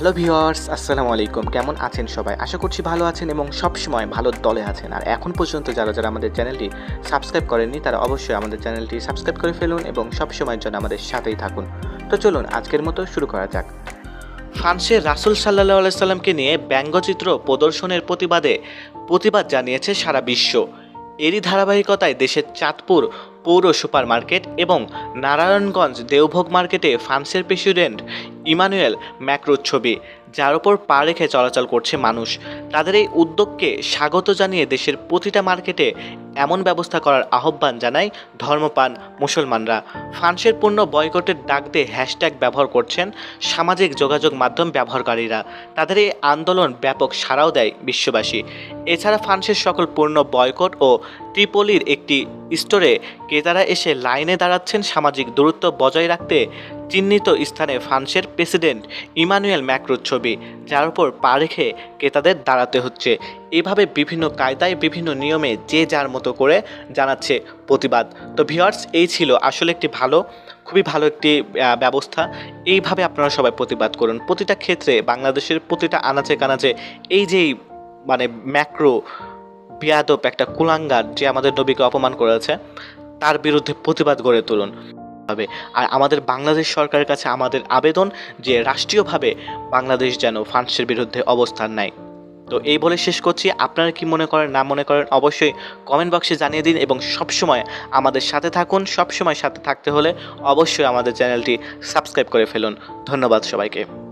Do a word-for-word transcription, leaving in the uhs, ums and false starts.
Hello viewers, আসসালামু আলাইকুম। কেমন আছেন সবাই? আশা করছি ভালো আছেন এবং সবসময় ভালো দলে আছেন। আর এখন পর্যন্ত যারা যারা আমাদের চ্যানেলটি সাবস্ক্রাইব করেননি তারা অবশ্যই আমাদের চ্যানেলটি সাবস্ক্রাইব করে ফেলুন এবং সবসময়ের জন্য আমাদের সাথেই থাকুন। তো চলুন আজকের মতো শুরু করা যাক। ফ্রান্সের রাসূল সাল্লাল্লাহু আলাইহি সাল্লামকে নিয়ে ব্যঙ্গচিত্র প্রদর্শনের প্রতিবাদে প্রতিবাদ জানিয়েছে সারা বিশ্ব। এরই ধারাবাহিকতায় দেশের চাঁদপুর পৌর সুপার মার্কেট এবং নারায়ণগঞ্জ দেওভোগ মার্কেটে ফ্রান্সের প্রেসিডেন্ট ইমানুয়েল ম্যাক্রোর ছবি, যার ওপর পা রেখে চলাচল করছে মানুষ। তাদের এই উদ্যোগকে স্বাগত জানিয়ে দেশের প্রতিটা মার্কেটে এমন ব্যবস্থা করার আহ্বান জানায় ধর্মপ্রাণ মুসলমানরা। ফ্রান্সের পণ্য বয়কটের ডাক দিয়ে হ্যাশট্যাগ ব্যবহার করছেন সামাজিক যোগাযোগ মাধ্যম ব্যবহারকারীরা। তাদের এই আন্দোলন ব্যাপক সাড়াও দেয় বিশ্ববাসী। এছাড়া ফ্রান্সের সকল পণ্য বয়কট ও ট্রিপলির একটি স্টোরে ক্রেতারা এসে লাইনে দাঁড়াচ্ছেন সামাজিক দূরত্ব বজায় রাখতে চিহ্নিত স্থানে ফ্রান্সের প্রেসিডেন্ট ইমানুয়েল ম্যাক্রোর ছবি, যার উপর পা রেখে ক্রেতাদের দাঁড়াতে হচ্ছে। এভাবে বিভিন্ন কায়দায় বিভিন্ন নিয়মে যে যার মতো করে জানাচ্ছে প্রতিবাদ। তো ভিউয়ার্স, এই ছিল আসলে একটি ভালো খুবই ভালো একটি ব্যবস্থা। এইভাবে আপনারা সবাই প্রতিবাদ করুন। প্রতিটা ক্ষেত্রে বাংলাদেশের প্রতিটা আনাচে কানাচে এই যেই মানে ম্যাক্রো বিয়াদব একটা কুলাঙ্গার যে আমাদের নবীকে অপমান করেছে তার বিরুদ্ধে প্রতিবাদ গড়ে তুলুন হবে। আর আমাদের বাংলাদেশ সরকারের কাছে আমাদের আবেদন যে রাষ্ট্রীয়ভাবে বাংলাদেশ যেন ফ্রান্সের বিরুদ্ধে অবস্থান নেয়। তো এই বলে শেষ করছি। আপনারা কি মনে করেন না মনে করেন অবশ্যই কমেন্ট বক্সে জানিয়ে দিন এবং সবসময় আমাদের সাথে থাকুন। সবসময় সাথে থাকতে হলে অবশ্যই আমাদের চ্যানেলটি সাবস্ক্রাইব করে ফেলুন। ধন্যবাদ সবাইকে।